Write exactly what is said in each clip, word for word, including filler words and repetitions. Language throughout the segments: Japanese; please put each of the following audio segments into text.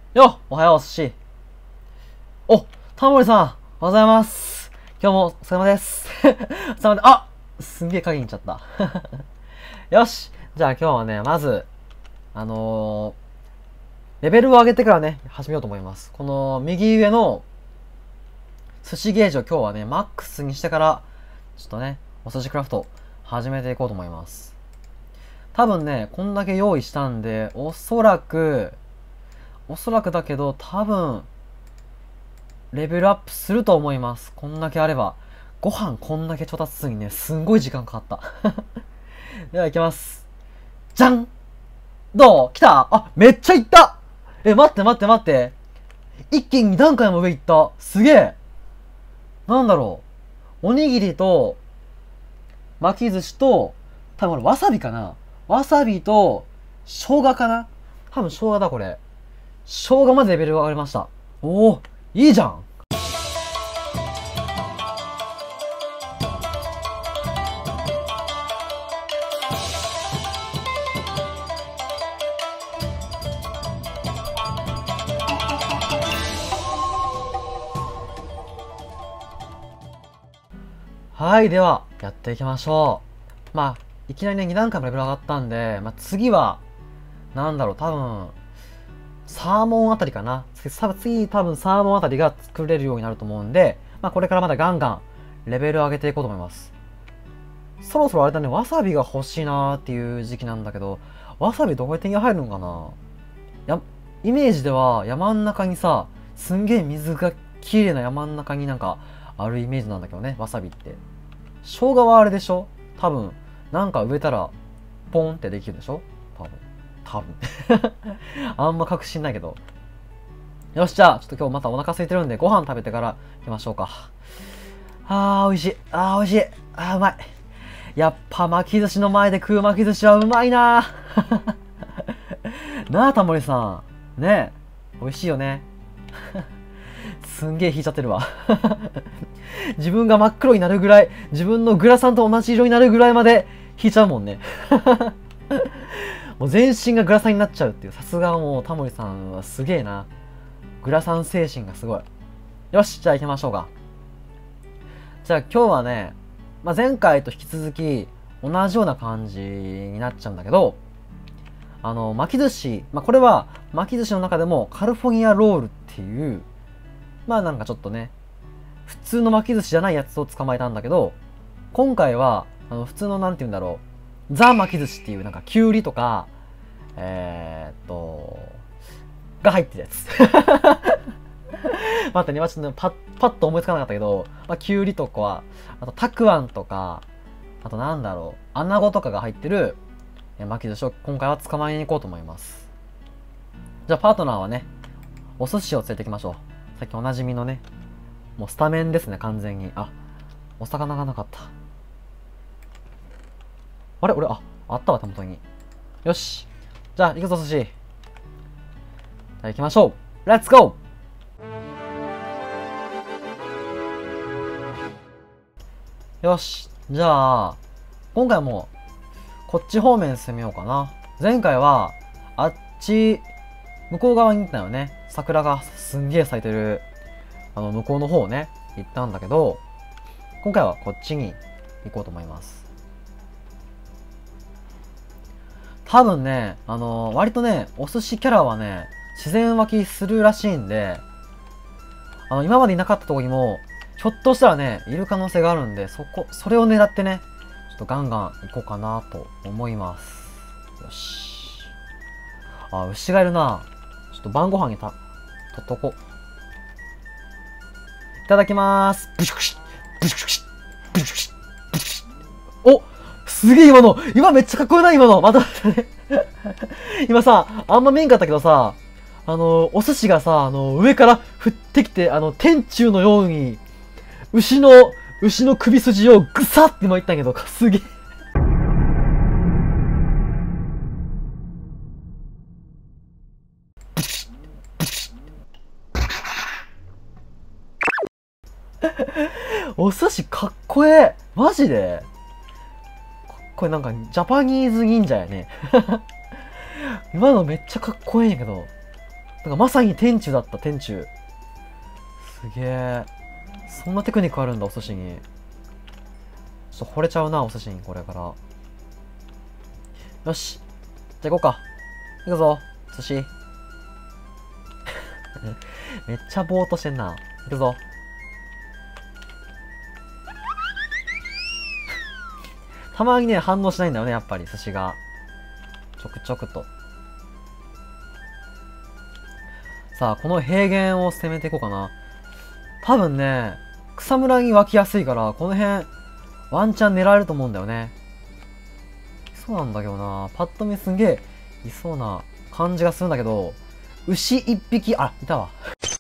よっ、おはよう、おすし。お、タモリさん、おはようございます。今日もお疲れ様です。お疲れ様で、あすんげえ影にいっちゃった。よし。じゃあ今日はね、まず、あのー、レベルを上げてからね、始めようと思います。この右上の寿司ゲージを今日はね、マックスにしてから、ちょっとね、お寿司クラフト始めていこうと思います。多分ね、こんだけ用意したんで、おそらく、おそらくだけど、多分、レベルアップすると思います。こんだけあれば。ご飯こんだけ調達するにね、すんごい時間かかった。では行きます。じゃんどう来たあ、めっちゃ行ったえ、待って待って待って。一気にに段階も上行った。すげえ。なんだろう。おにぎりと、巻き寿司と、多分これわさびかなわさびと、生姜かな多分生姜だこれ。生姜までレベルが上がりました。おお、いいじゃん。はい、では、やっていきましょう。まあ、いきなりね、に段階もレベル上がったんで、まあ、次は、なんだろう、多分、サーモンあたりかな。次、多分サーモンあたりが作れるようになると思うんで、まあ、これからまだガンガン、レベル上げていこうと思います。そろそろあれだね、わさびが欲しいなーっていう時期なんだけど、わさびどこで手に入るのかなや、イメージでは山ん中にさ、すんげえ水が綺麗な山ん中になんかあるイメージなんだけどね、わさびって。生姜はあれでしょ多分、なんか植えたら、ポンってできるでしょ多分。多分。あんま確信ないけど。よし、じゃあ、ちょっと今日またお腹空いてるんで、ご飯食べてから行きましょうか。あー、美味しい。あー、美味しい。あー、うまい。やっぱ巻き寿司の前で食う巻き寿司はうまいななあ、タモリさん。ねえ。美味しいよね。すんげえ引いちゃってるわ。自分が真っ黒になるぐらい、自分のグラサンと同じ色になるぐらいまで引いちゃうもんね。もう全身がグラサンになっちゃうっていう。さすがもうタモリさんはすげえな。グラサン精神がすごい。よし、じゃあ行きましょうか。じゃあ今日はね、まあ、前回と引き続き同じような感じになっちゃうんだけど、あの、巻き寿司、まあ、これは巻き寿司の中でもカルフォルニアロールっていう、まあなんかちょっとね、普通の巻き寿司じゃないやつを捕まえたんだけど、今回は、あの、普通のなんて言うんだろう、ザ巻き寿司っていうなんかきゅうりとか、えー、っと、が入ってるやつ。待ってね、今ちょっと、ね、パッ、パッと思いつかなかったけど、まあ、きゅうりとか、あと、たくあんとか、あとなんだろう、穴子とかが入ってる、巻き寿司を今回は捕まえに行こうと思います。じゃあ、パートナーはね、お寿司を連れてきましょう。さっきおなじみのね、もうスタメンですね、完全に。あ、お魚がなかった。あれ俺、あ、あったわ、手元に。よし。じゃあ、行くぞ、寿司。じゃあ、行きましょう。レッツゴーよし。じゃあ、今回も、こっち方面攻めようかな。前回は、あっち、向こう側に行ったよね。桜がすんげえ咲いてる、あの、向こうの方をね、行ったんだけど、今回はこっちに行こうと思います。多分ね、あのー、割とね、お寿司キャラはね、自然湧きするらしいんで、あの、今までいなかったとこにも、ひょっとしたらね、いる可能性があるんで、そこ、それを狙ってね、ちょっとガンガン行こうかなと思います。よし。あ、牛がいるな。ちょっと晩ご飯にた、とっとこ。いただきまーす。ブシュクシブシュクシブシュクシブシュクシおすげえ今の今めっちゃかっこよくない今のまた今さ、あんま見んかったけどさ、あの、お寿司がさ、あの、上から降ってきて、あの、天柱のように、牛の、牛の首筋をぐさって今言ったんやけど、すげえ。お寿司かっこええマジでこれなんか、ジャパニーズ忍者やね。今のめっちゃかっこいいんやけど。 なんかまさに天中だった、天中。すげえ。そんなテクニックあるんだ、お寿司に。ちょっと惚れちゃうな、お寿司に、これから。よし。じゃあ行こうか。行くぞ、寿司。めっちゃぼーっとしてんな。行くぞ。たまにね、反応しないんだよね、やっぱり、寿司が。ちょくちょくと。さあ、この平原を攻めていこうかな。多分ね、草むらに湧きやすいから、この辺、ワンチャン狙えると思うんだよね。いそうなんだけどな。パッと見すんげえ、いそうな感じがするんだけど、牛一匹、あ、いたわ。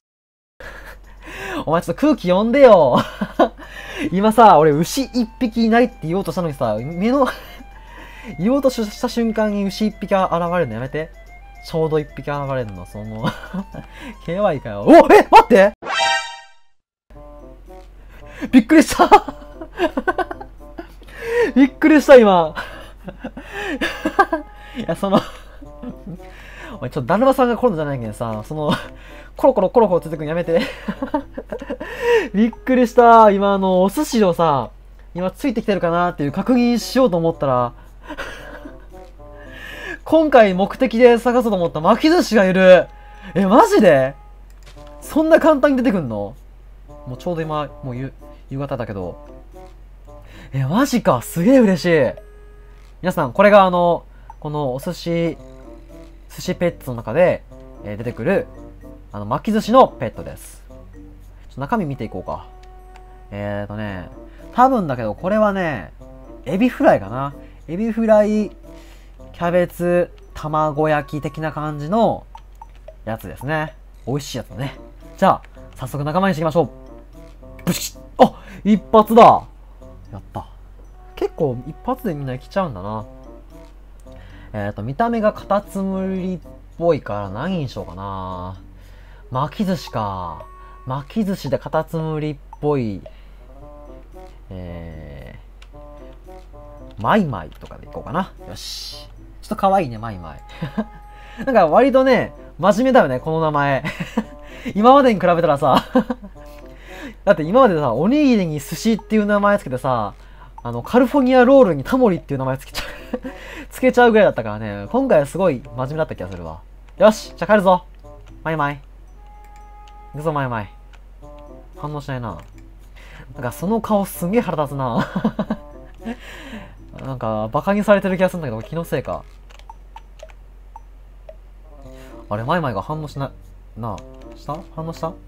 お前ちょっと空気読んでよ。今さ、俺牛一匹いないって言おうとしたのにさ、目の言おうとした瞬間に牛一匹現れるのやめて。ちょうど一匹現れるの、その、ケーワイ かよ。おえ待ってびっくりしたびっくりした今いや、そのおい、ちょっとだるまさんが来るんじゃないけどさ、その、コロコロコロコロついてくんやめてびっくりした。今あの、お寿司をさ、今ついてきてるかなっていう確認しようと思ったら、今回目的で探そうと思った巻き寿司がいる。え、マジでそんな簡単に出てくんの？もうちょうど今、もう夕、夕方だけど。え、マジか。すげえ嬉しい。皆さん、これがあの、このお寿司、寿司ペットの中で、えー、出てくる、あの、巻き寿司のペットです。ちょっと中身見ていこうか。えーとね、多分だけど、これはね、エビフライかな。エビフライ、キャベツ、卵焼き的な感じのやつですね。美味しいやつだね。じゃあ、早速仲間にしていきましょう。ブシッ！あ！一発だ！やった。結構一発でみんな来ちゃうんだな。えっと、見た目がカタツムリっぽいから何にしようかな。巻き寿司か。巻き寿司でカタツムリっぽい。えー、マイマイとかでいこうかな。よし。ちょっと可愛いね、マイマイ。なんか割とね、真面目だよね、この名前。今までに比べたらさ。だって今までさ、おにぎりに寿司っていう名前つけてさ、あの、カリフォルニアロールにタモリっていう名前つけちゃう。つけちゃうぐらいだったからね、今回はすごい真面目だった気がするわ。よし、じゃあ帰るぞ。マイマイ。行くぞ、マイマイ。反応しないな。なんかその顔すんげえ腹立つな。なんか、バカにされてる気がするんだけど、気のせいか。あれ、マイマイが反応しない。なあ、した反応したあ、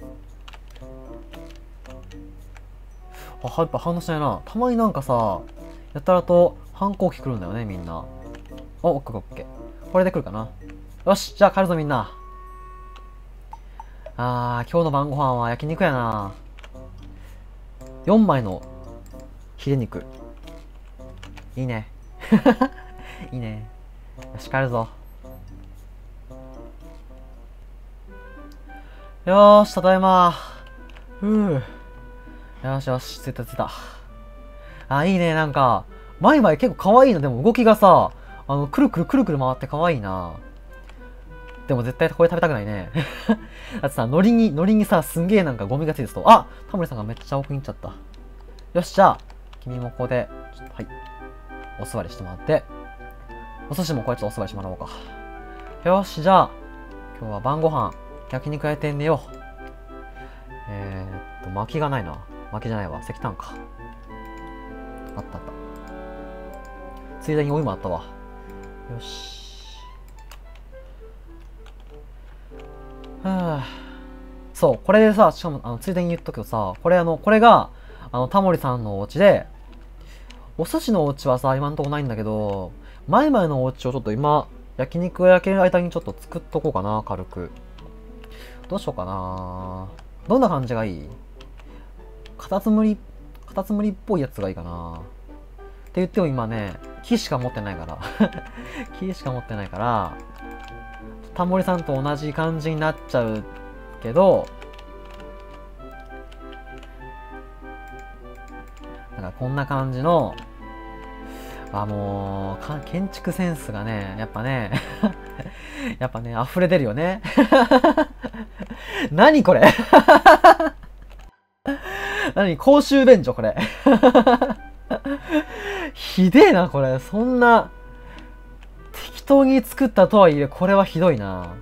やっぱ反応しないな。たまになんかさ、やたらと反抗期来るんだよね、みんな。お、オッケーオッケー。これで来るかな。よし、じゃあ帰るぞ、みんな。あー、今日の晩ご飯は焼肉やな。よんまいのヒレ肉。いいね。いいね。よし、帰るぞ。よーし、ただいま。ふぅ。よしよし、ついたついた。あ、いいね、なんか、マイマイ結構可愛いな。でも動きがさ、あの、くるくるくるくる回って可愛いな。でも絶対これ食べたくないね。だってさ、海苔に、海苔にさ、すんげえなんかゴミがついてると、あ、タモリさんがめっちゃ奥に行っちゃった。よし、じゃあ、君もここで、ちょっと、はい。お座りしてもらって、お寿司もこれちょっとお座りしてもらおうか。よし、じゃあ、今日は晩ご飯、焼肉屋で寝よう。えーっと、薪がないな。薪じゃないわ。石炭か。あったあった。ついでにお湯もあったわ。よし。はぁ。そう、これでさ、しかも、あの、ついでに言っとくけどさ、これあの、これが、あの、タモリさんのお家で、お寿司のお家はさ、今んとこないんだけど、マイマイのお家をちょっと今、焼肉を焼ける間にちょっと作っとこうかな、軽く。どうしようかな。どんな感じがいい？カタツムリ、カタツムリっぽいやつがいいかな。って言っても今ね、木しか持ってないから。木しか持ってないから、タモリさんと同じ感じになっちゃうけど、なんかこんな感じの、あ、もう、建築センスがね、やっぱね、 やっぱね、溢れ出るよね。何これ何公衆便所これ。ひでえな、これ。そんな、適当に作ったとはいえ、これはひどいな。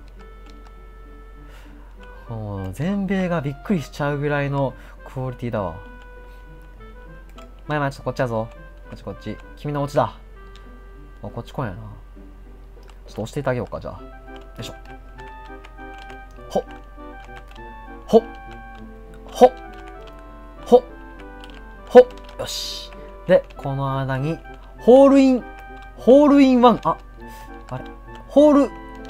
もう、全米がびっくりしちゃうぐらいのクオリティだわ。まあまあ、ちょっとこっちだぞ。こっちこっち。君のお家だ。あ、こっち来んやな。ちょっと押していってあげようか、じゃあ。よいしょ。ほっ。ほっ。ほっ。ほっ。ほっ。よし。で、この間に、ホールイン、ホールインワン、あ、あれ、ホール、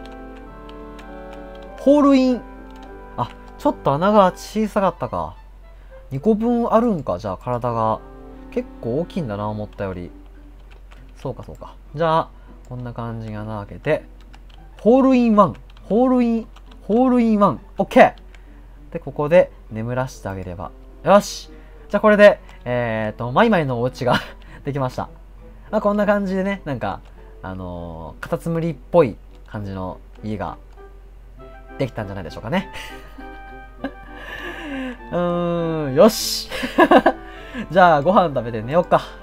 ホールイン、あ、ちょっと穴が小さかったか。にこぶんあるんか、じゃあ体が。結構大きいんだな、思ったより。そうか、そうか。じゃあ、こんな感じに穴開けて、ホールインワン、ホールイン、ホールインワン、オッケーで、ここで眠らせてあげれば。よしじゃあこれで、えーと、マイマイのお家ができました。まあ、こんな感じでね、なんか、あのー、カタツムリっぽい感じの家ができたんじゃないでしょうかね。うーん、よしじゃあご飯食べて寝よっか。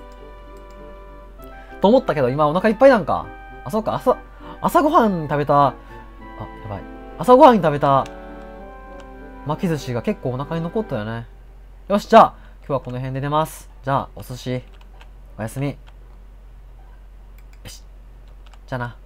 と思ったけど今お腹いっぱいなんか。あ、そうか、朝、朝ごはん食べた、あ、やばい。朝ごはんに食べた巻き寿司が結構お腹に残ったよね。よし、じゃあ今日はこの辺で寝ます。じゃあお寿司、おやすみ。よし。じゃあな。